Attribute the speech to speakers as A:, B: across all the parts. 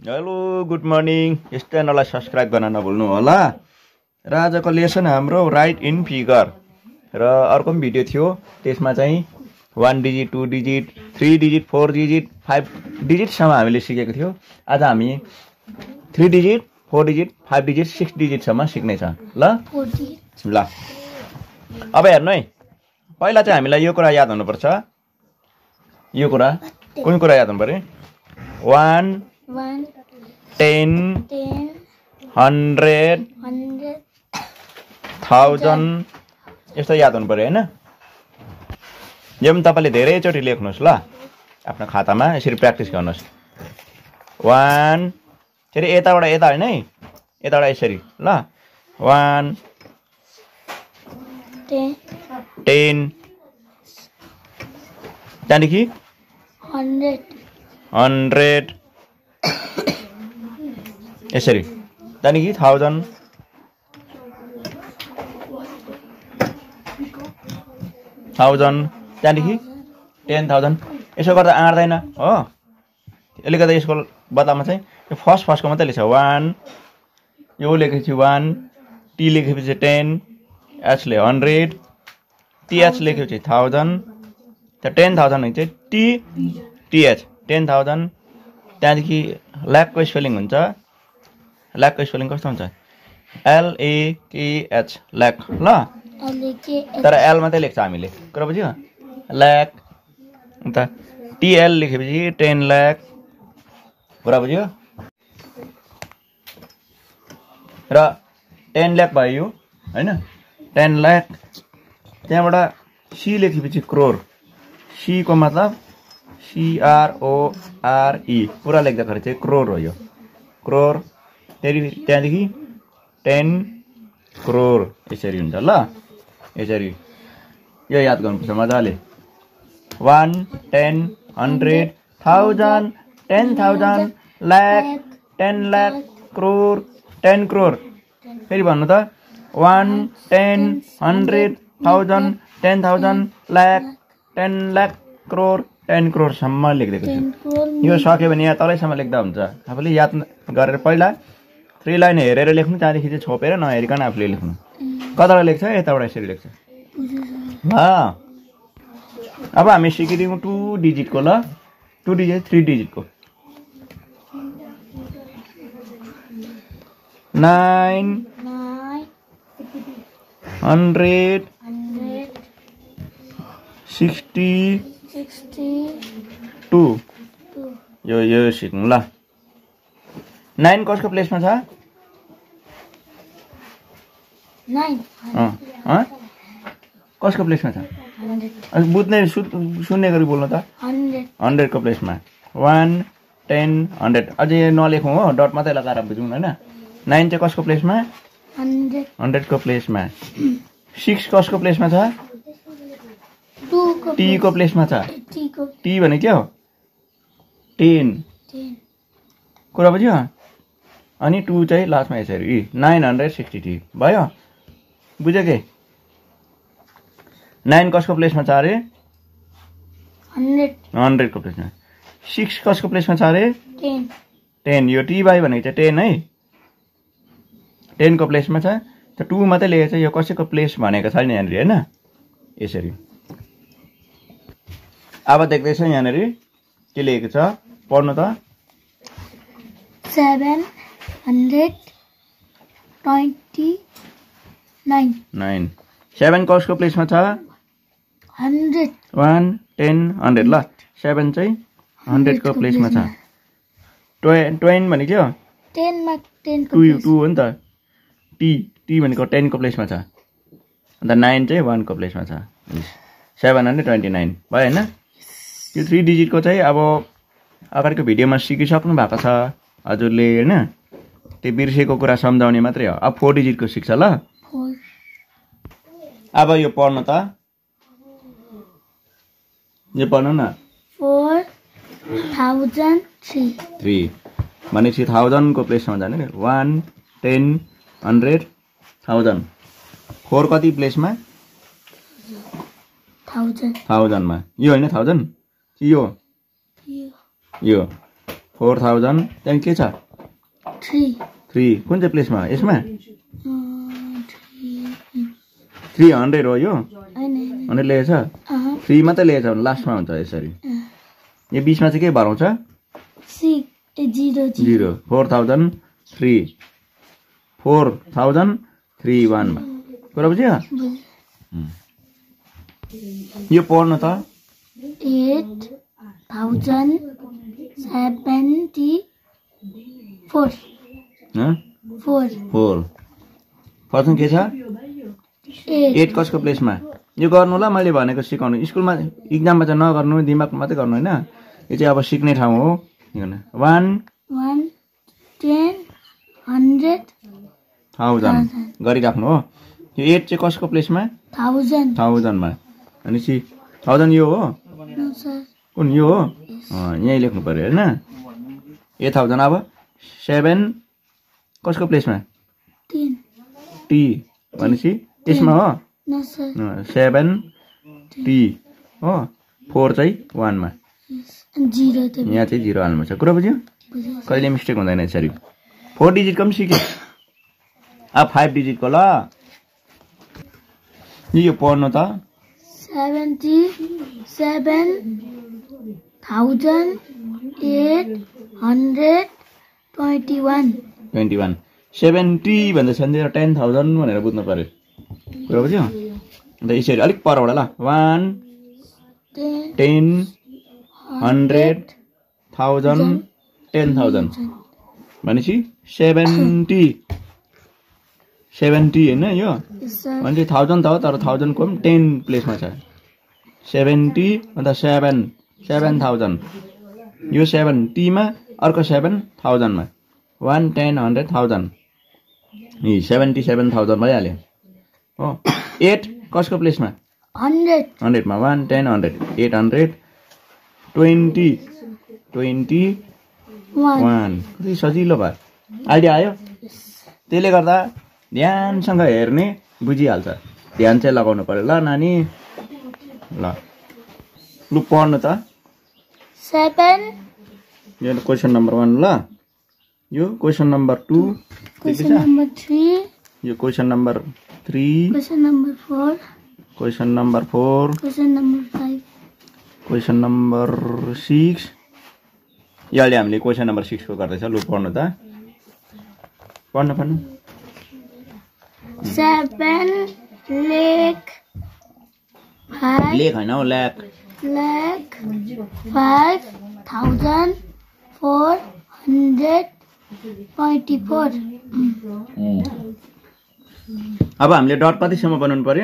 A: Hello good morning. यस च्यानललाई subscribe गर्न नभुल्नु होला। र आजको लेसन हाम्रो राइट इन फिगर र अर्को पनि भिडियो थियो, त्यसमा चाहिँ 1 डिजिट 2 डिजिट 3 डिजिट 4 डिजिट 5 डिजिटसम्म हामीले सिकेको थियो। आज हामी 3 डिजिट 4 डिजिट 5 डिजिट 6 डिजिटसम्म सिक्नेछ। ल अब हेर्नु है, पहिला चाहिँ हामीलाई यो कुरा याद हुनुपर्छ। यो कुरा कुन कुरा याद हुनु पर्यो? 1 10 100 1000 यस्तो याद हुनु पर्यो हैन। यो पनि तपाईले धेरैचोटि लेख्नुहोस् ल आफ्नो खातामा, यसरी प्र्याक्टिस गर्नुहोस्। 1 फेरि यताबाट यता हैन है, यताबाट यसरी ल 1 10 त्यहाँदेखि 100 यसरी, त्यहाँदेखि 1000 त्यहाँदेखि 10,000 यसो गर्दा आँट्दैन हो। यसले गर्दा यसको बदलामा चाहिँ यो फर्स्टको मात्रै लेख्छ 1, यो लेखेपछि 1, टी लेखेपछि 10, एच ले 100, टीएच लेखेपछि 1000, त्यहाँ 10,000 हुन्छ टीएच 10,000। त्यहाँदेखि ल्याकको स्पेलिङ हुन्छ, ल्याकको स्पेलिङ कस्तो हुन्छ? LAKH ल्याक ल। तर एल मात्रै लेख्छ हामीले, कुरा बुझ्यो? ल्याक। अन्त टीएल लेखेपछि 10 लाख, कुरा बुझ्यो? र 10 लाख भयो यो हैन, 10 लाख। त्यहाँबाट सी लेखेपछि क्रोर, सी को मतलब CRORE, पुरा लेख्दाखेरि चाहिँ क्रोर हो यो, क्रोर। त्यहाँदेखि 10 करोड यसरी हुन्छ ल। यसरी यो याद गर्नुपर्छ मजाले। 1 10 100 1000 10,000 लाख 10 लाख करोड 10 करोड। फेरि भन्नु त 1 10 100 1000 10,000 लाख 10 लाख करोड 10 करोडसम्म लेखिदिएको छु। यो सक्यो भने यहाँ तलैसम्म लेख्दा हुन्छ। आफूले याद गरेर पहिला 3 लाइन हेरेर लेख्नु, त्यहाँदेखि चाहिँ छोपेर नहेरिकन आफूले लेख्नु। कताबाट लेख्छ? यताबाट यसरी लेख्छ। अब हामी सिकिदिउँ 2 डिजिटको ल, 2 डिजिट 3 डिजिटको। 9 100 62 यो सिक्नु ल। 9 कसको प्लेसमा छ?
B: 9
A: कसको प्लेसमा छ? बुझ्ने सुन्ने गरी बोल्नु त। 100 को प्लेसमा 1 10 100। अझै नलेखौँ हो, डट मात्रै लगाएर बुझौँ हैन। 9 चाहिँ कसको प्लेसमा? 100 को प्लेसमा। 6 कसको प्लेसमा छ? टी को प्लेसमा छ। टी भने के हो? 10, कुरा बुझ्यो? अनि 2 चाहिँ लास्टमा यसरी 960 भयो। बुझ्यो के? 9 कसको प्लेसमा छ अरे? 100 को प्लेसमा। 6 कसको प्लेसमा छ अरे? 10। यो टी बाई भनेको चाहिँ 10 है, 10 को प्लेसमा छ। त 2 मात्रै लेखेको छ, यो कसैको प्लेस भनेको छैन यहाँनिर हैन। यसरी अब देख्दैछ यहाँनिर के लेखेको छ, पढ्नु त।
B: 729
A: 7 कसको प्लेसमा छ?
B: 100
A: 1 10 100 ल। 7 चाहिँ 100 को प्लेसमा छ। 20 भने के हो?
B: 10 मा 10 को
A: 2 हो नि त। टी भनेको 10 को प्लेसमा छ। अन्त 9 चाहिँ 1 को प्लेसमा छ। 729 भयो हैन। यो 3 डिजिटको चाहिँ अब अगाडिको भिडियोमा सिकिसक्नु भएको छ हजुरले हैन। त्यो बिर्सेको कुरा सम्झाउने मात्रै हो। अब 4 डिजिटको सिक्छ ल। अब यो पढ्नु त, यो पढ्नु न।
B: 4003
A: भनेपछि 1000 को प्लेसमा जाने नि। 1 10 100 1000। 4 कति प्लेसमा? 1000 मा। यो हैन 1000 यो 4000 त्यहाँदेखि के छ 3 कुन चाहिँ प्लेसमा यसमा 300 हो यो 100 लेखेछ 3 मात्रै लेखेछ भने लास्टमा हुन्छ यसरी यो बीचमा चाहिँ के भराउँछ 0 4003 4031 मा कुरा बुझ्यो यो पढ्नु त
B: 8074
A: पर्सन के छ 8 कसको प्लेसमा यो गर्नु ल मैले भनेको सिकाउनु स्कुलमा इक्जाममा चाहिँ नगर्नु दिमागमा मात्रै गर्नु हैन यो चाहिँ अब सिक्ने ठाउँ हो 1
B: 10 100
A: 1000 गरिराख्नु हो यो 8 चाहिँ कसको प्लेसमा 1000 मा अनि 1000 यो हो कुन यो हो यही लेख्नु पर्यो हैन 8000 अब 7 कसको प्लेसमा
B: 10
A: t भनेपछि यसमा हो 7 t हो 4 चाहिँ 1 मा
B: 0 त
A: यहाँ चाहिँ 0 हाल्नु छ कुरा बुझ्यो कहिले मिस्टेक हुँदैन यसरी 4 डिजिट को पनि सिक्यो अब 5 डिजिट को ल यो पढ्नु त
B: 77,821
A: 70 भन्दा छ नि 10000 भनेर बुझ्नु पर्यो कुरा बुझ्यो अन्त यसरी अलिक परबाट ल 1 10 100 1000 10000 भनेपछि 70 हैन यो भने 1000 त हो तर 1000 को पनि 10 प्लेसमा छ 70 अन्त 7000 यो 70 मा अर्को 7000 मा 1 10 100 1000 नि 77000 भइहाल्यो हो 8 कसको प्लेसमा 100 मा 1 10 100 800 20 1 कति सजिलो भयो आइडिया आयो त्यसले गर्दा ध्यानसँग हेर्ने बुझिहाल्छ ध्यान चाहिँ लगाउनु पर्यो ल नानी ल लु पढ्नु त
B: 7
A: यो क्वेशन नम्बर 1 ल यो क्वेशन नम्बर 2
B: क्वेशन नम्बर 3
A: यो question number 3
B: question number 4
A: question number 4
B: question number 5
A: question number 6 यो अहिले हामीले क्वेशन नम्बर 6 को गर्दैछ लु पढ्नु त पढ्नु
B: 7 लेख 5
A: लेख हैन हो लाख
B: 5,424
A: अब हामीले डट कतिसम्म बनाउनु पर्यो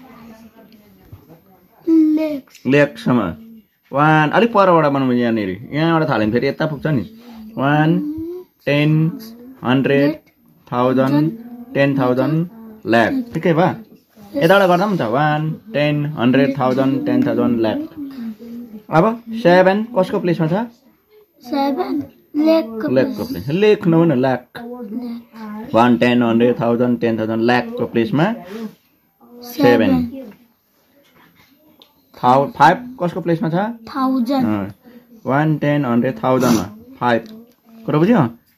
A: लेखसम्म 1 अलिक परबाट बनाउनु यहाँनिर यहाँबाट थाल्यो भने फेरि यता पुग्छ नि 1 10 100 1000 10000 लाख ठिकै भयो यताबाट गर्दा पनि त 1 10 100 1000 10000 लाख अब 7 कसको प्लेसमा छ
B: 7 लेखको
A: प्लेस लेख नहुन लाख 1 10 100 1000 10000 लाख को प्लेसमा 7 5 कसको प्लेसमा छ
B: 1000
A: 1 10 100 1000 मा 5 कुरा बुझ्यो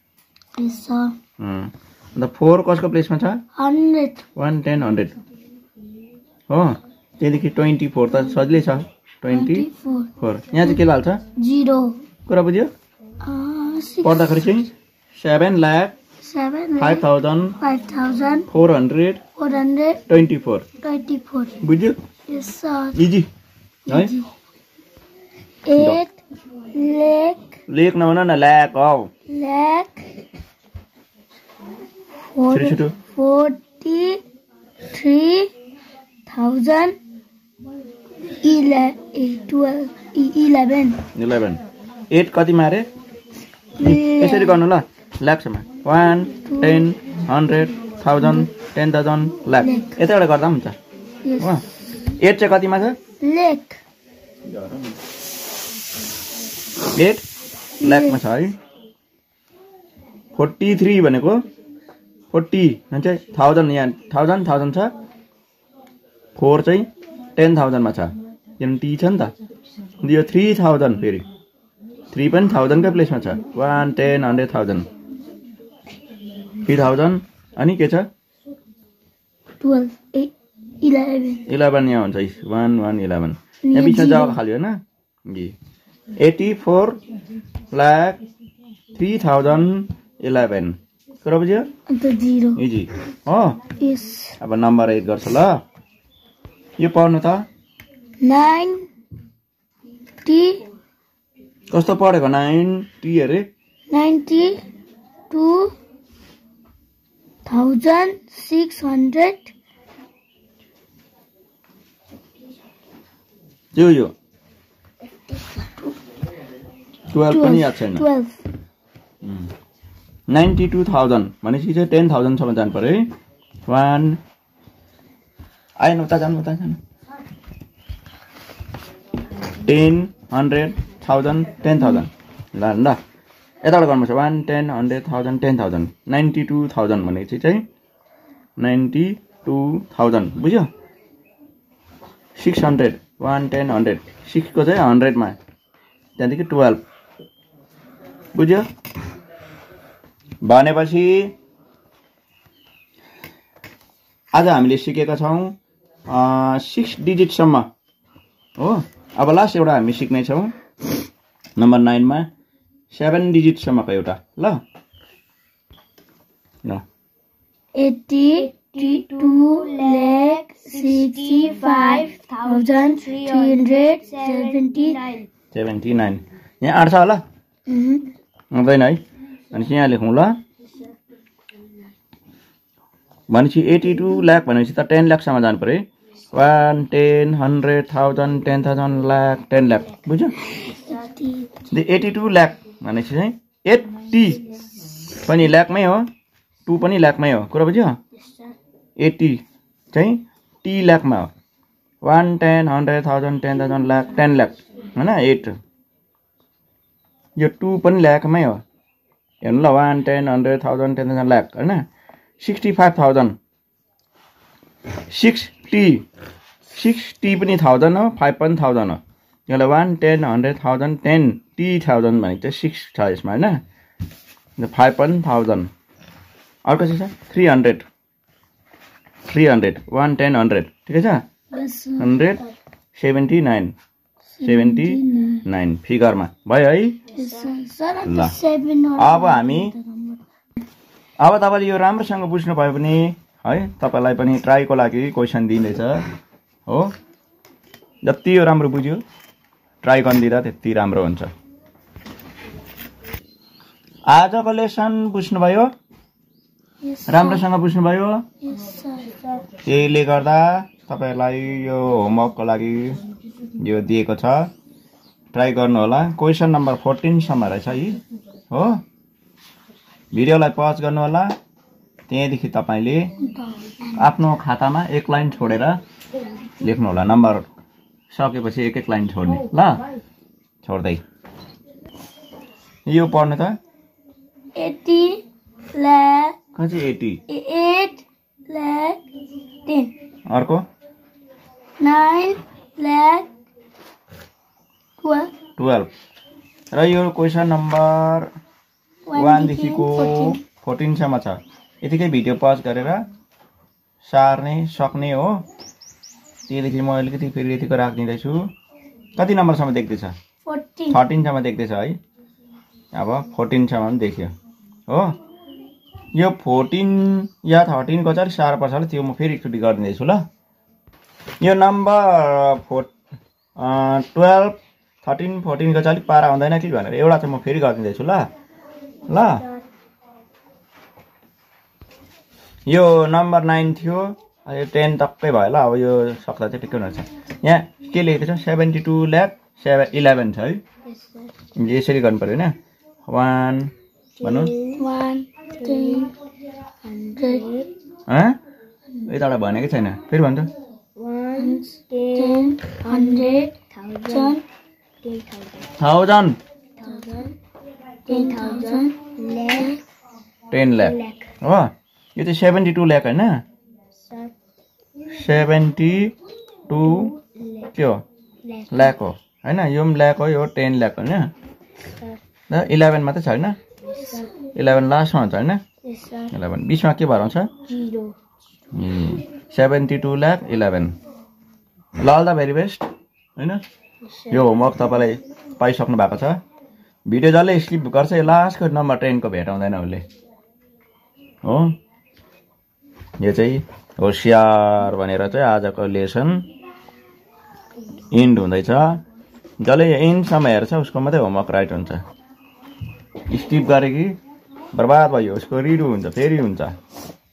A: अन्त 4 कसको प्लेसमा छ
B: 100
A: 1 10 100 हो त्यहाँदेखि 24 त सजिलै छ 24 यहाँ चाहिँ के हाल्छ
B: 0
A: कुरा बुझ्यो पढ्दाखेरि चाहिँ 7 लाख 5000 424 बुझ्यो
B: yes sir
A: इजी है
B: 8
A: लेख नभन न लाख हौ
B: लाख 43,11
A: 8 कति मारे यसरी गर्नु ल लाखसम्म 1 10 100 1000 10000 लाख यताबाट गर्दा पनि हुन्छ हो 8 चाहिँ कतिमा छ
B: लेख
A: 8 लाखमा छ है 43 भनेको 40 भन्छ 1000 यहाँ 1000 छ 4 चाहिँ 10000 मा छ यहाँ टी छ नि त यो 3000 फेरि 3 पनि 1000 कै प्लेसमा छ 1 10 100 1000 3000 अनि के छ
B: 12 11
A: 11 यहाँ हुन्छ 1 1 11 यहाँ बिचमा जग्गा खाली हैन जी 84 लाख 3011 कुरा बुझ्यो
B: अन्त 0
A: इजी हो
B: यस
A: अब नम्बर 8 गर्छ ल यो पढ्नु त
B: 90
A: कस्तो पढेको 90 अरे
B: 92,600
A: यो 12 पनि याद छैन
B: 12
A: 92,000 भनेपछि चाहिँ 10,000 सम्म जानु पर्यो है 1 आएन उता जानु 10 100 1000 10,000 ल यताबाट गर्नुपर्छ 1 10 100 1000 10,000 92,000 भनेपछि चाहिँ 92,000 बुझ्यो 600 1 10 100 6 को चाहिँ 100 मा त्यहाँदेखि 12 बुझ्यो भनेपछि आज हामीले सिकेका छौं 6 डिजिट सम्म हो अब लास्ट एउटा हामी सिक्ने छौं नम्बर 9 मा 7 डिजिट सम्मको एउटा ल
B: 82,65,379
A: यहाँ आँट्छ होला हुँदैन है अनि यहाँ लेखौँ ल भनेपछि 82 लाख भनेपछि त 10 लाख सम्म जानु पर्यो 1 10 100 1000 10,000 लाख 10 लाख बुझ्यो 82 लाख भनेपछि चाहिँ 80 पनि लाखमै हो 2 पनि लाखमै हो कुरा बुझ्यो 80 चाहिँ टी लाखमा हो 1 10 100 1000 10,000 लाख 10 लाख हैन 8 यो 2 पनि लाखमै हो हेर्नु ल 1 10 100 1000 10,000 लाख हैन 65,000 60 पनि 1000 हो 5 पनि 1000 हो यसलाई 1 10 100 1000 10 10,000 भनेको चाहिँ 6 छ यसमा हैन 5 पनि 1000 अर्को चाहिँ छ 300 1 10 100 ठिकै छ 179 फिगरमा भयो है ल अब तपाईले यो राम्रोसँग बुझ्नु भयो भने है तपाईलाई पनि ट्राईको लागि क्वेशन दिँदैछ हो जति यो राम्रो बुझ्यो ट्राई गर्दिरा त्यति राम्रो हुन्छ आजको लेसन बुझ्नु भयो राम्रोसँग बुझ्नु भयो यसले गर्दा तपाईलाई यो होमवर्कको लागि यो दिएको छ ट्राई गर्नु होला क्वेशन नम्बर 14 सम्म रहेछ है हो भिडियोलाई पज गर्नु होला त्यहाँदेखि तपाईले आफ्नो खातामा एक लाइन छोडेर लेख्नु होला नम्बर सकेपछि एक एक लाइन छोड्ने ल छोड्दै यो पढ्नु त
B: 80 लाख
A: कति 80
B: 8 लाख 10
A: अर्को
B: 9 लाख 12
A: र यो क्वेशन नम्बर 1 देखिको 14 सम्म छ यतिकै भिडियो पज गरेर सार्ने सक्ने हो त्यहीदेखि म अलिकति फेरि यतिको राखिदिँदै छु कति नम्बरसम्म देख्दैछ 13 सम्म देख्दैछ है अब 14 सम्म पनि देख्यो हो यो 14 या 13 को चाहिँ साह्रो पर्छ होला त्यो म फेरि एकचोटि गरिदिँदैछु ल यो नम्बर 12 13 14 को चाहिँ पारा आउँदैन कि भनेर एउटा चाहिँ म फेरि गरिदिँदैछु ल यो नम्बर 9 थियो 10 टक्कै भयो ल अब यो सक्दा चाहिँ ठिकै हुनेछ यहाँ के लेखेको छ 72 लाख 11 छ है यसरी गर्नु पर्यो हैन 1 भन्नु
B: 1 10 100
A: यताबाट भनेकै छैन फेरि भन्नु
B: 1 10 100
A: 1000 10 लाख हो यो चाहिँ 72 लाख हैन 72 के हो लाख हो हैन यो पनि लाख हो यो 10 लाख हैन 11 मात्रै छ हैन 11 लास्टमा हुन्छ हैन
B: Yes, sir.
A: 11 बीचमा के भएर आउँछ
B: 0.
A: 72 लाख 11 ल अल द भेरी बेस्ट हैन यो होमवर्क तपाईलाई पाइसक्नु भएको छ भिडियो जसले स्किप गर्छ यो लास्टको नम्बर 10 को भेटाउँदैन उसले हो यो चाहिँ होशियार भनेर चाहिँ आजको लेसन इन्ड हुँदैछ जसले इन्डसम्म हेर्छ उसको मात्रै होमवर्क राइट हुन्छ स्किप गरे कि बर्बाद भयो उसको रिडु हुन्छ फेरि हुन्छ